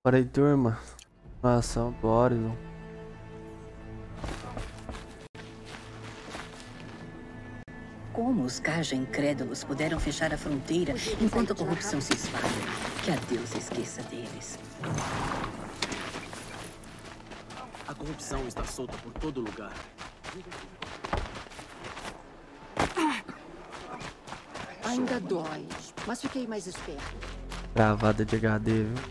Bora aí, turma. Ação do Horizon. Como os Kaja incrédulos puderam fechar a fronteira enquanto a corrupção se espalha? Que a Deus esqueça deles. A corrupção está solta por todo lugar. Ainda dói, mas fiquei mais esperto. Gravada de HD, viu?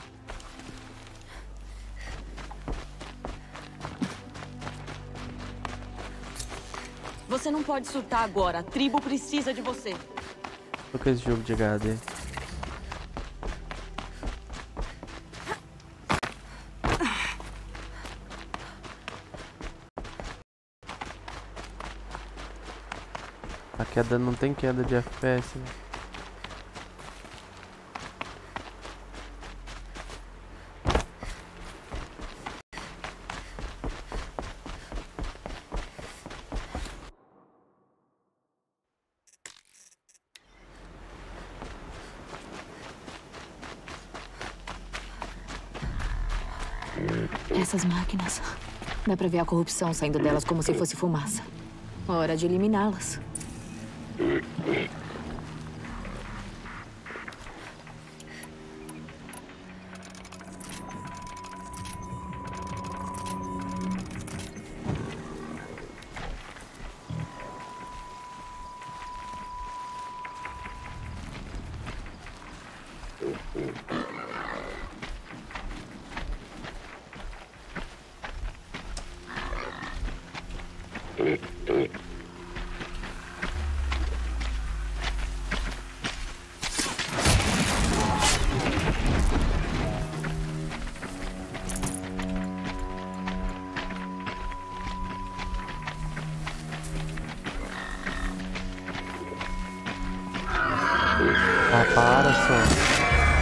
Você não pode surtar agora. A tribo precisa de você. Qual que é esse jogo de HD? A queda não tem queda de FPS, né? Essas máquinas. Dá pra ver a corrupção saindo delas como se fosse fumaça. Hora de eliminá-las. Ah, para, só.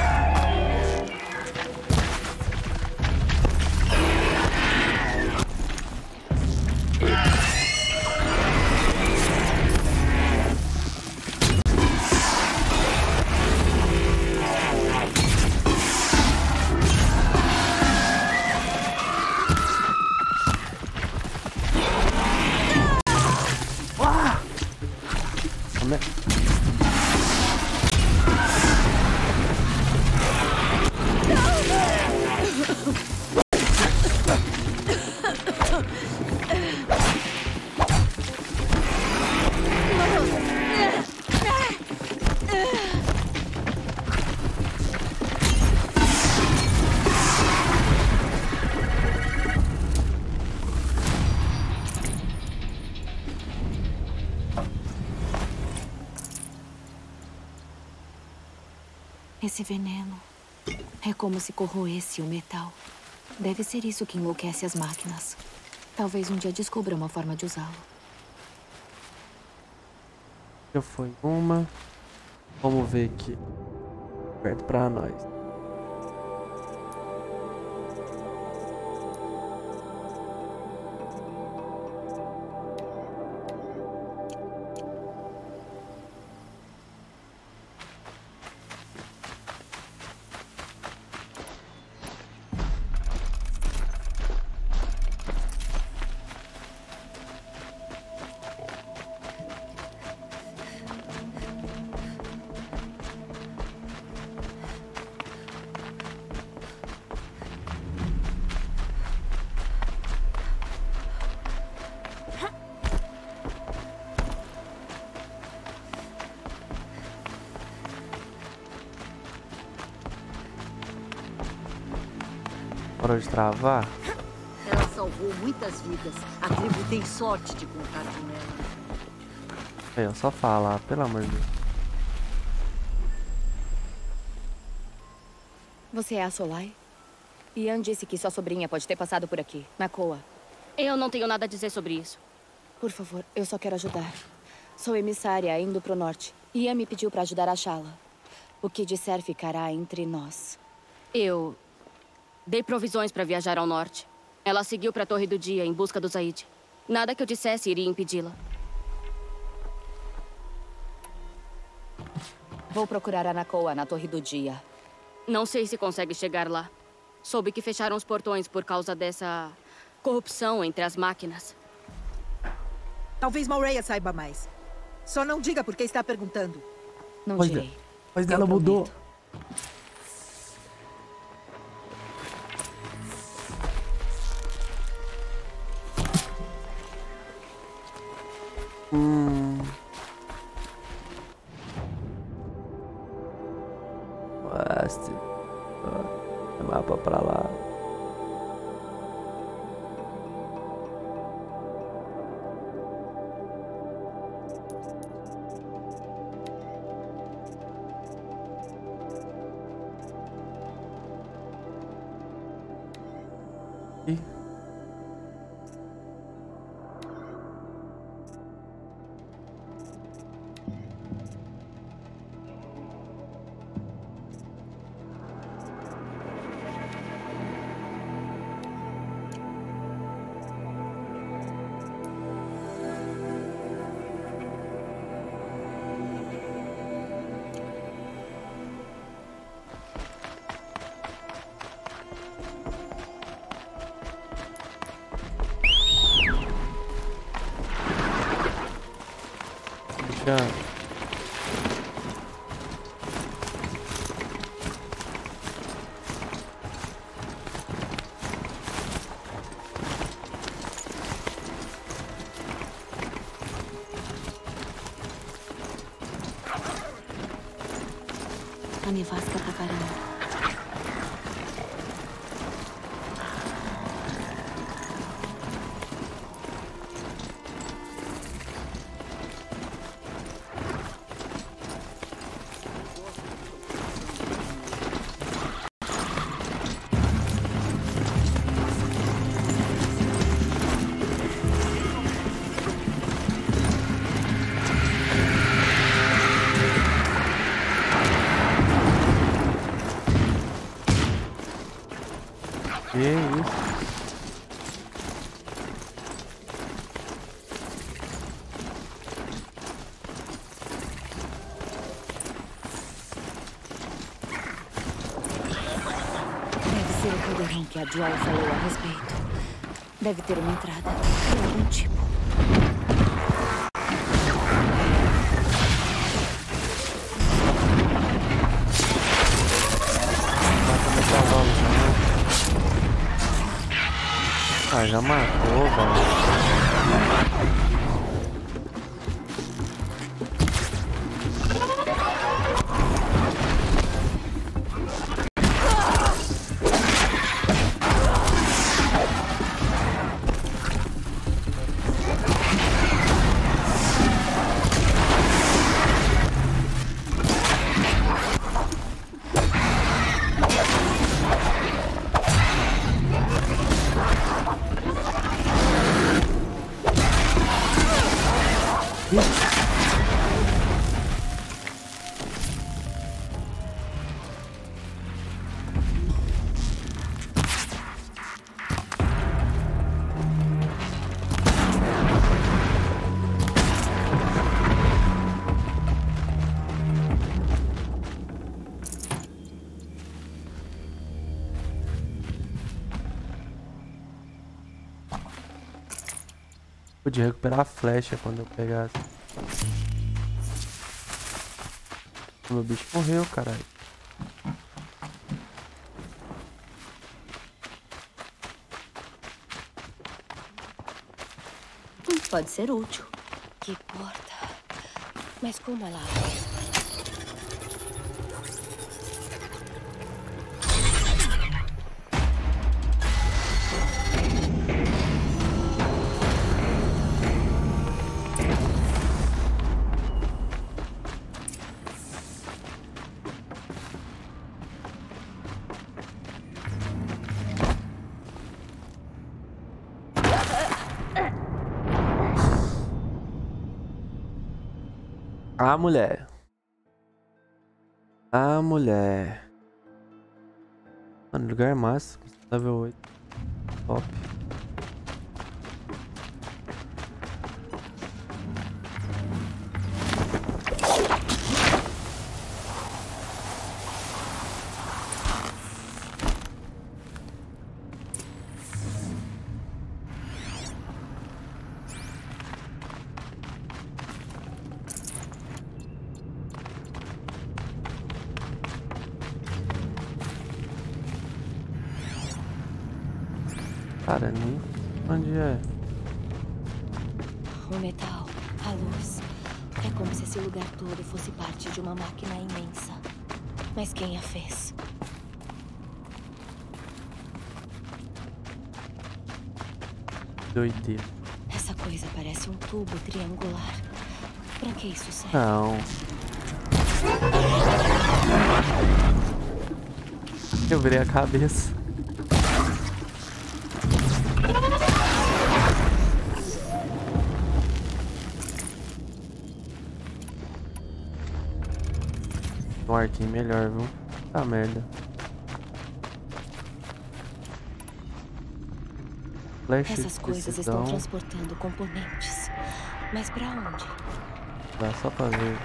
Esse veneno é como se corroesse o metal. Deve ser isso que enlouquece as máquinas. Talvez um dia descubra uma forma de usá-lo. Já foi uma. Vamos ver aqui. Perto pra nós. Parou de travar? Ela salvou muitas vidas. A tribo tem sorte de contar com ela. Aí, ó, só falar, pelo amor de Deus. Você é a Solai? Ian disse que sua sobrinha pode ter passado por aqui, na Coa. Eu não tenho nada a dizer sobre isso. Por favor, eu só quero ajudar. Sou emissária indo pro norte. Ian me pediu pra ajudar a Shala. O que disser ficará entre nós. Eu dei provisões para viajar ao norte. Ela seguiu para a Torre do Dia em busca do Zaid. Nada que eu dissesse iria impedi-la. Vou procurar a Nakoa na Torre do Dia. Não sei se consegue chegar lá. Soube que fecharam os portões por causa dessa corrupção entre as máquinas. Talvez Moreia saiba mais. Só não diga porque está perguntando. Não Pois direi. Mas Eu ela mudou. prometo. West. Mapa pra lá. Ih. Já. A nevasca tá parando. Que isso? Deve ser o caldeirão que a Joy falou a respeito. Deve ter uma entrada de algum tipo. Ah, já matou, velho. Podia recuperar a flecha quando eu pegasse. Meu bicho morreu, caralho. Pode ser útil. Que porta. Mas como ela abre? Ah, mulher. Ah, mulher. Mano, lugar massa. Level 8. Top. Cara, nem onde é. O metal, a luz. É como se esse lugar todo fosse parte de uma máquina imensa. Mas quem a fez? Doideira. Essa coisa parece um tubo triangular. Pra que isso serve? Não. Eu virei a cabeça. Um arquinho melhor, viu? Tá merda. Flash Essas de coisas precisão. estão transportando componentes. Mas pra onde? Dá só pra ver.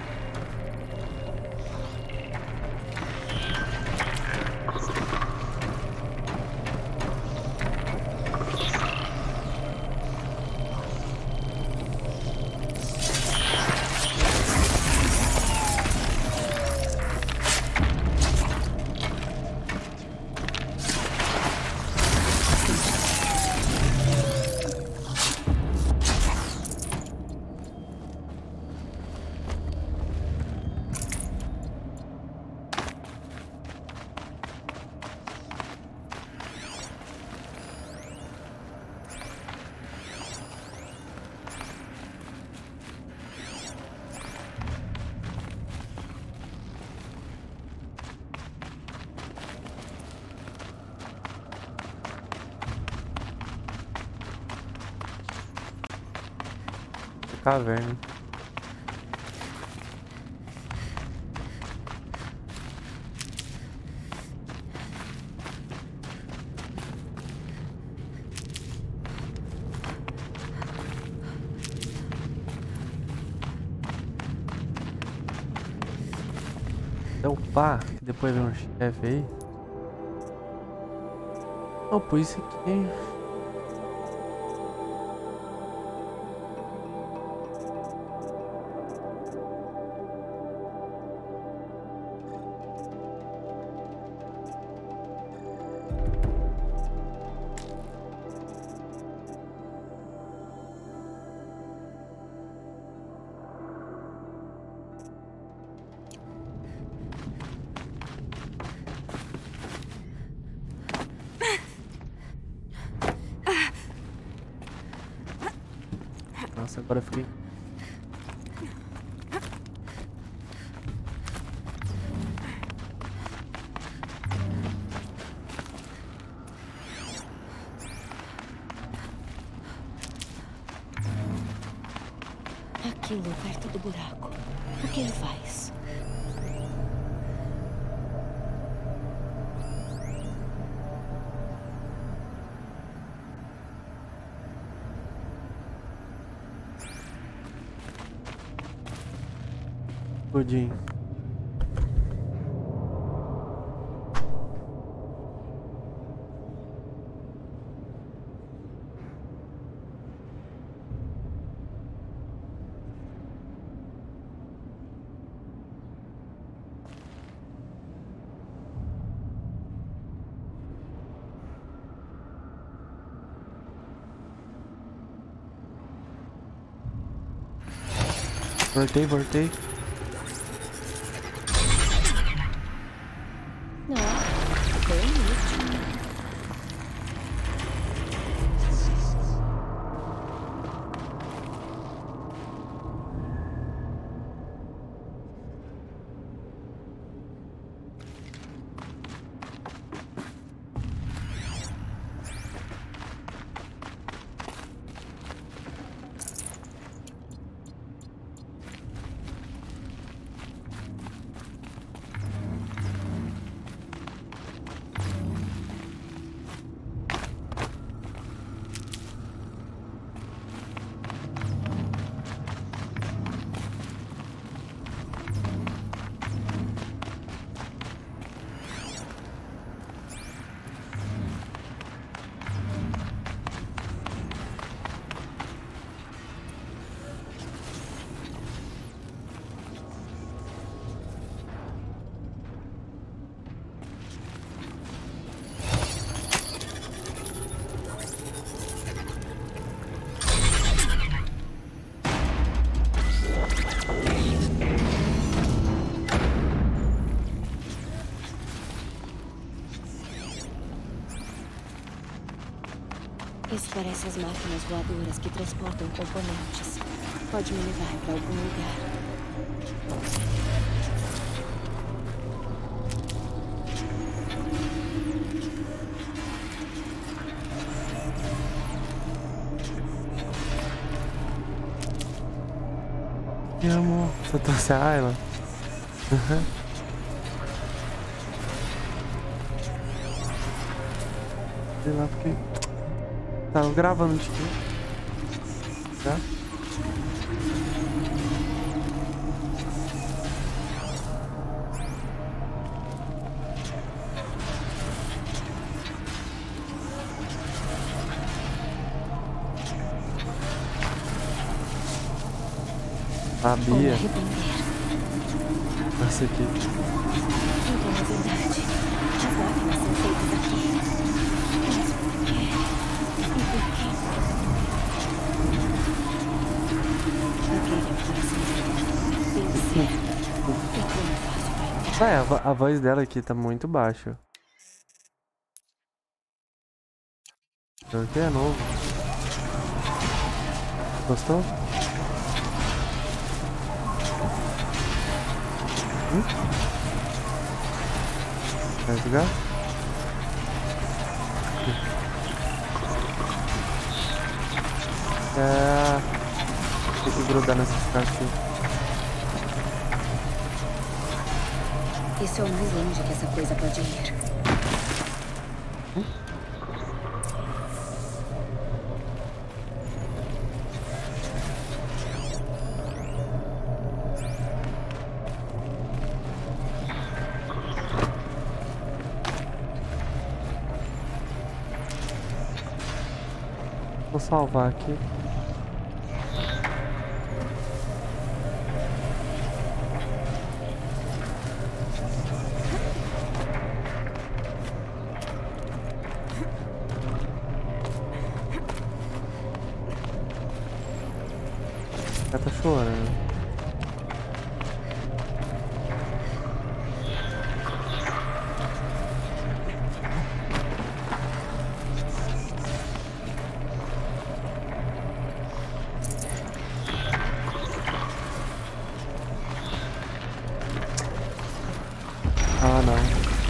Caverna. Então pá, que depois vem um chefe aí. Oh, pô, isso aqui. Nossa, agora eu fiquei. Aquilo perto do buraco. O que ele faz? Pudim. Voltei. Não, foi inútil. Isso parece as máquinas voadoras que transportam componentes. Pode me levar para algum lugar. E amor, você trouxe a Ayla? Sei lá porque tava gravando de quê? Tá? Sabia. Essa aqui. Então, é verdade. As máquinas são feitas aqui. Mas por quê? E por quê? Aquele coração vencer. E como eu faço pra entrar? A voz dela aqui tá muito baixa. Isso aqui é novo. Gostou? Vai jogar? Tem que grudar nessas caixas. Isso é o mais longe que essa coisa pode ir. Vou salvar aqui. Ela tá chorando. Ah, não.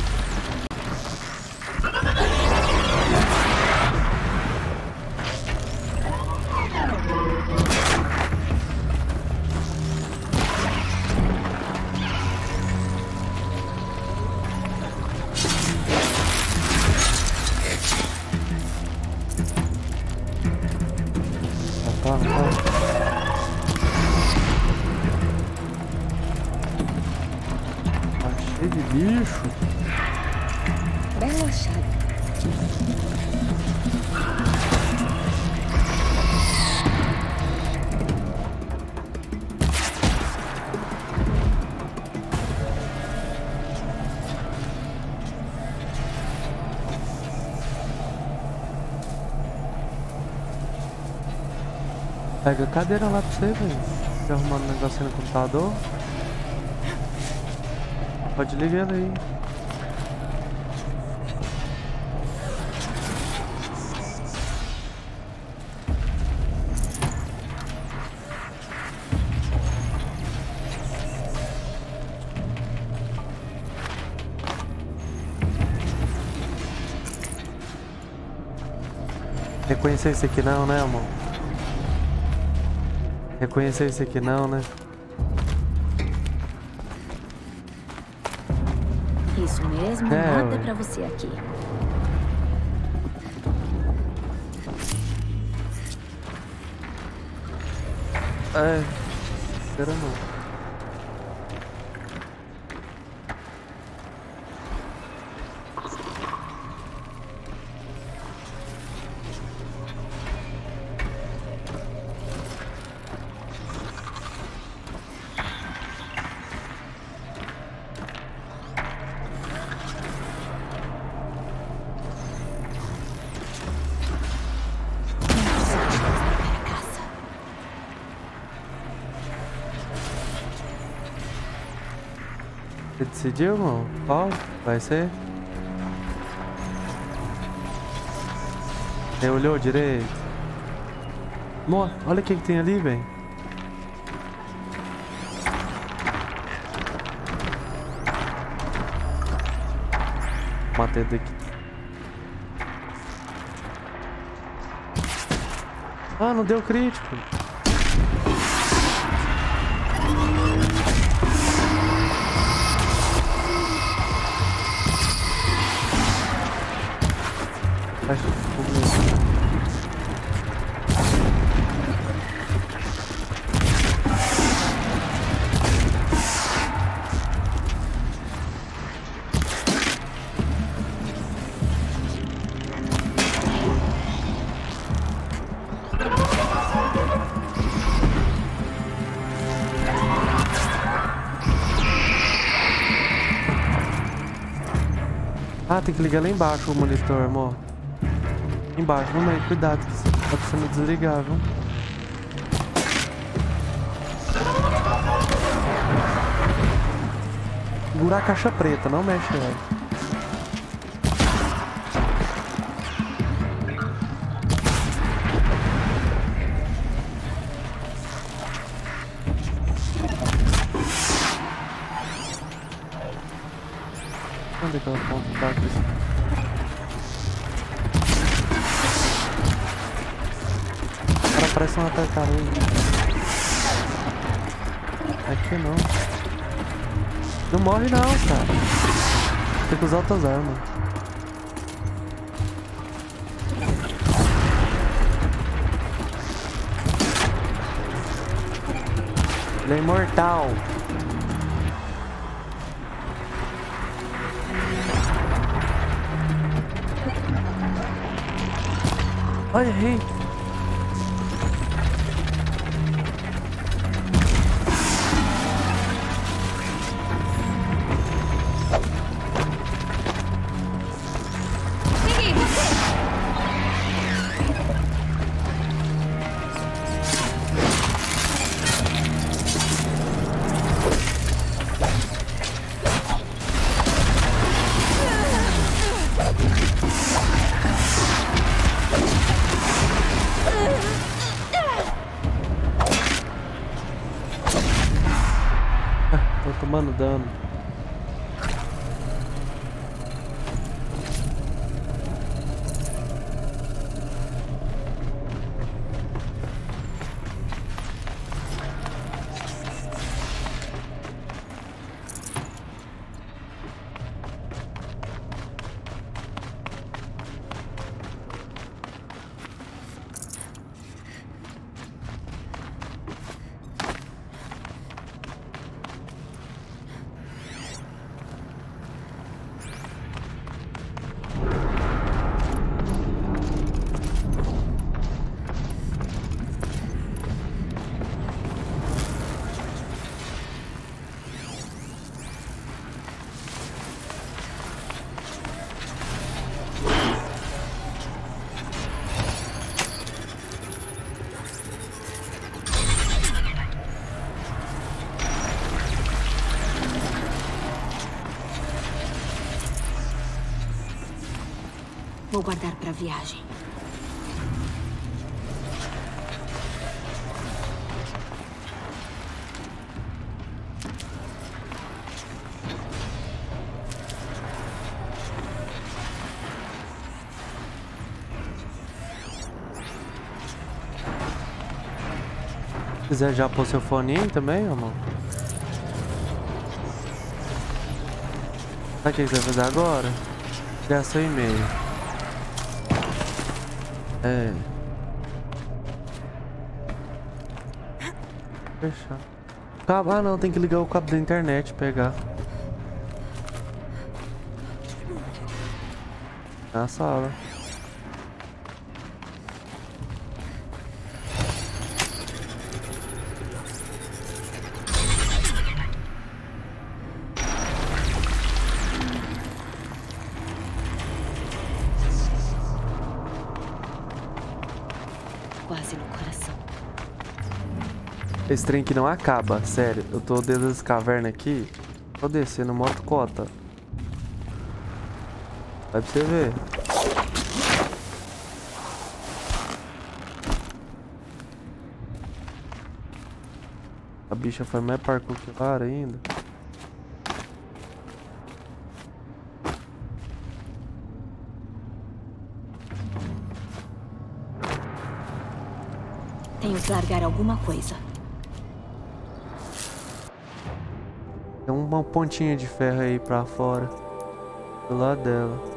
Tá. Tá cheio de bicho. Bela achada. Pega a cadeira lá pra você, velho. Tá arrumando um negocinho no computador. Pode ligar ela aí. Reconheceu isso aqui não, né, amor? Reconheceu isso aqui não, né? Isso mesmo, nada pra você aqui. Será não? Você decidiu, irmão? Qual vai ser? Você olhou direito? Olha o que tem ali, velho. Matei daqui. Ah, não deu crítico. Ah, tem que ligar lá embaixo o monitor, amor. Embaixo, no meio, cuidado, que você tá precisando desligar, viu? Segurar a caixa preta, não mexe ela. Onde é que ela tá aqui? Cara, parece uma tartaruga. Aqui não. Não morre não, cara. Tem que usar outras armas. Ele é imortal. Olha aí. Peguei você! Tô tomando dano. Vou guardar pra viagem. Se quiser já pôr seu fone aí também, amor. Sabe o que você vai fazer agora? Tirar seu e-mail. É. Fechar. Cabo, ah não, tem que ligar o cabo da internet, pegar. Na sala. Quase no coração. Esse trem que não acaba, sério. Eu tô dentro das cavernas aqui. Tô descendo motocota. Vai pra você ver. A bicha foi mais parkour que o cara ainda. Tenho que largar alguma coisa. Tem uma pontinha de ferro aí pra fora. Do lado dela.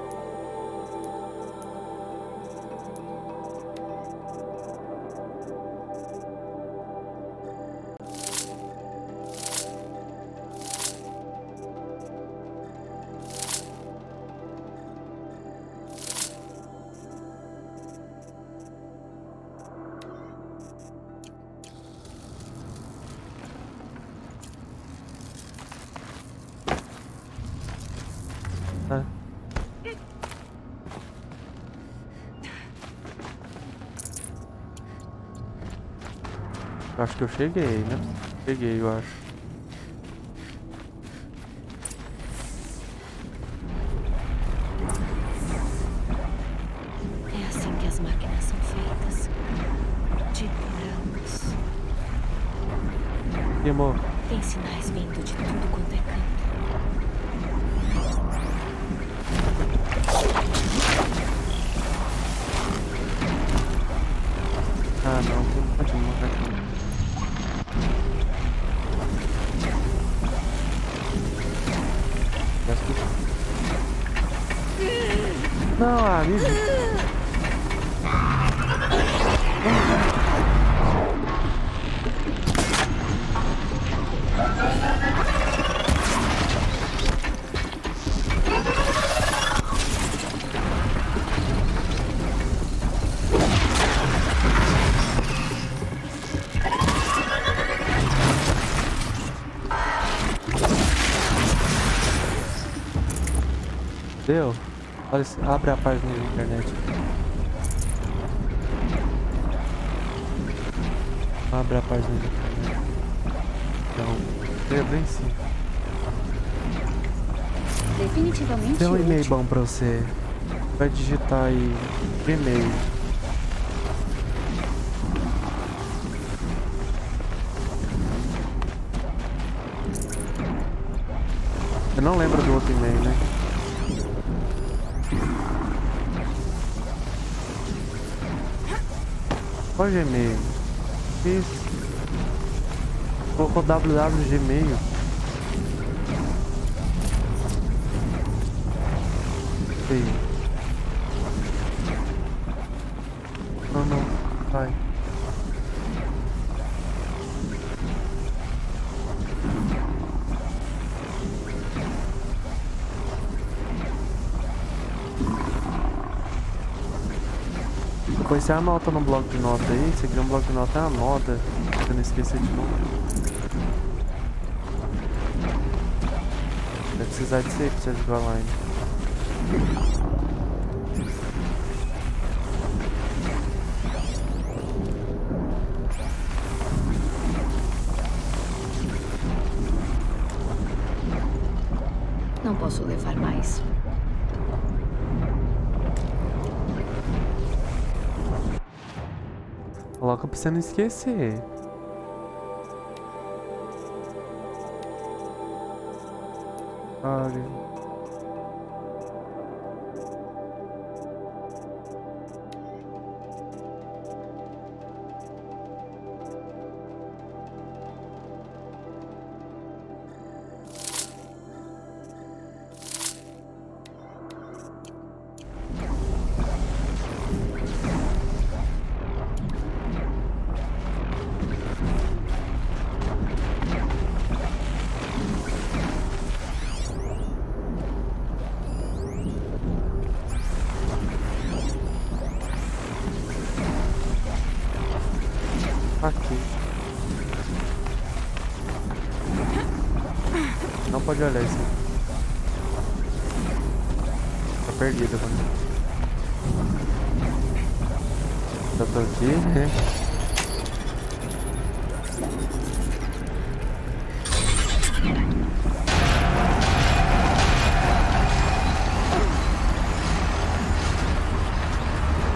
Acho que eu cheguei, né? Cheguei, eu acho. É assim que as máquinas são feitas. De brancos. E, amor? Tem sinais vindo de tudo quanto é canto. Ah, não. Pode morrer aqui. Não, amigo. Deu? Olha, abre a página da internet. Abre a página da internet. Então, bem sim. Definitivamente Tem um e-mail útil. bom pra você. Vai digitar aí Gmail. Eu não lembro do outro e-mail, né? Qual Gmail? Isso. Colocou www.gmail. Ei. Não. Vai. Depois você anota no bloco de nota aí. Se você criar um bloco de nota, anota. Pra você não esquecer de novo. Vai precisar de você pra você jogar online. Não posso levar mais. Coloca pra você não esquecer. Olha. Aqui. Não pode olhar isso. Tá perdida, mano. Já tô aqui, né?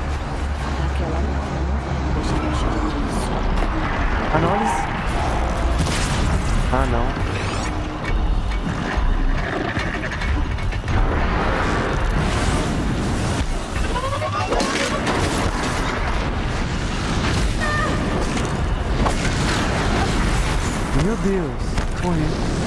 Análise. Deus. Morri.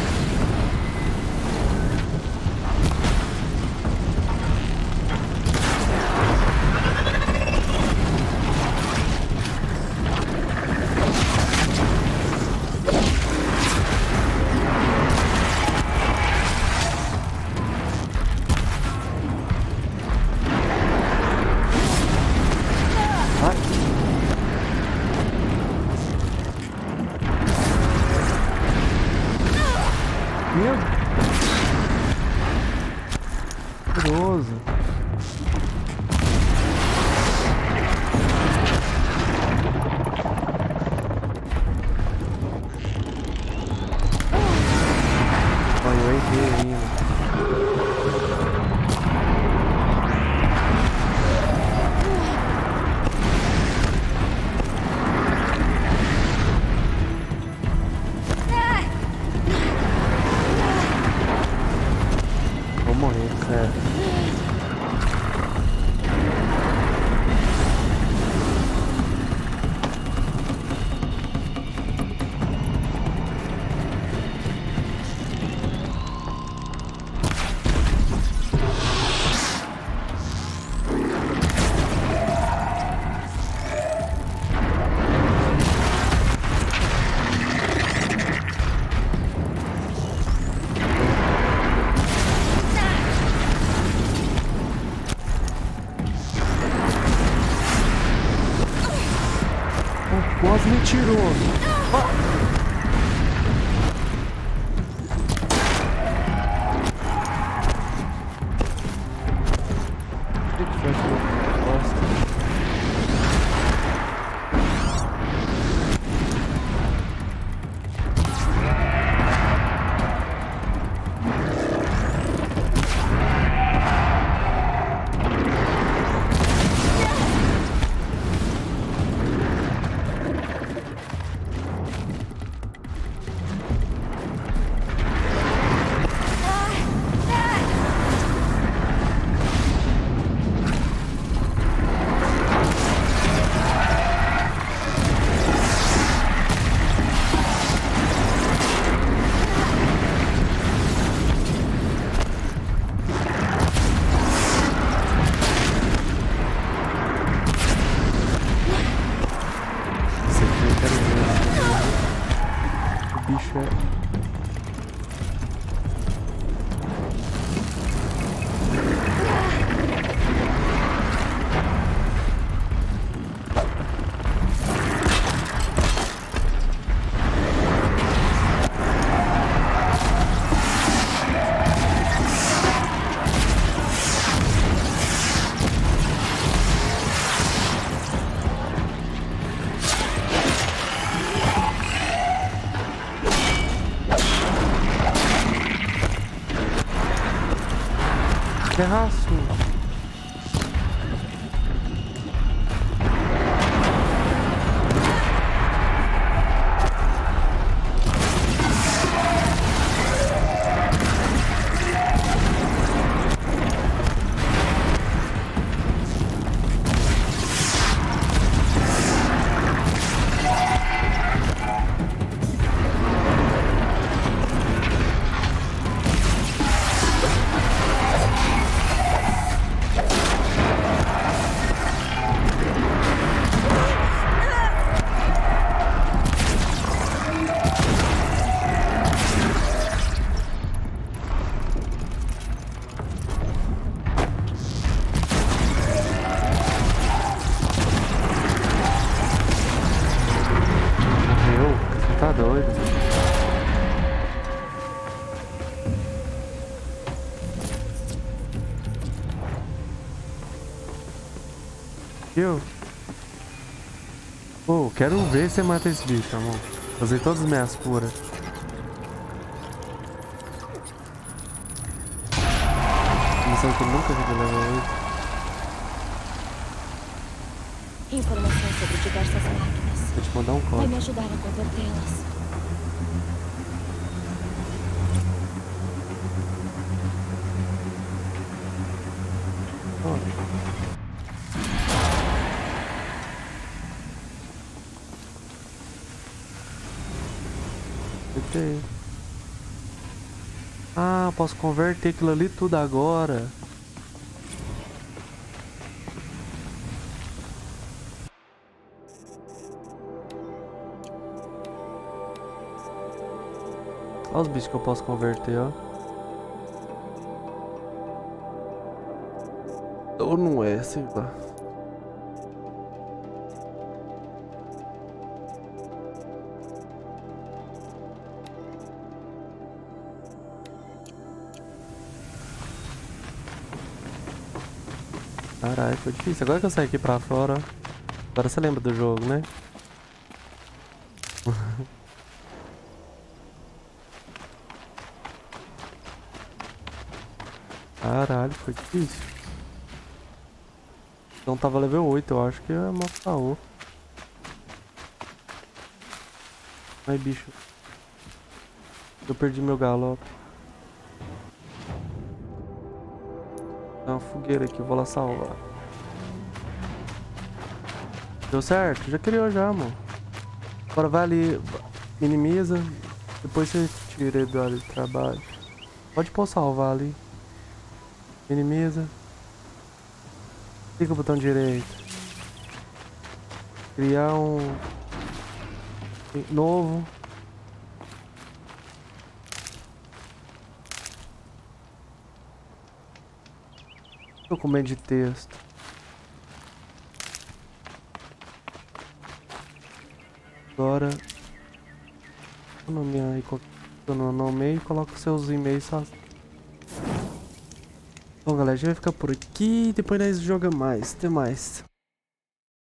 Quase mentiroso. O que foi essa bosta? Terraço. Tá doido. Eu? Pô, quero ver se você mata esse bicho, amor. Usei todas as minhas curas. Missão que eu nunca vi level 8. Informação sobre diversas máquinas. Vou te mandar um Vai código. me ajudar a convertê-las. converter. Ah, posso converter aquilo ali tudo agora. Olha os bichos que eu posso converter, ó. Ou não é, sei lá. Caralho, foi difícil. Agora que eu saí aqui pra fora, ó. Agora você lembra do jogo, né? Caralho, foi difícil. Então tava level 8, eu acho que é uma caô. Ai, bicho. Eu perdi meu galope. Tem uma fogueira aqui, eu vou lá salvar. Deu certo? Já criou já, amor. Agora vai ali, minimiza. Depois você tira ele do área de trabalho. Pode pôr salvar ali. Minimiza. Clica o botão direito. Criar um novo. Documento de texto. Agora nomear aí, eu não nomeio e coloca seus e-mails só. Bom, galera, a gente vai ficar por aqui. Depois nós joga mais. Até mais.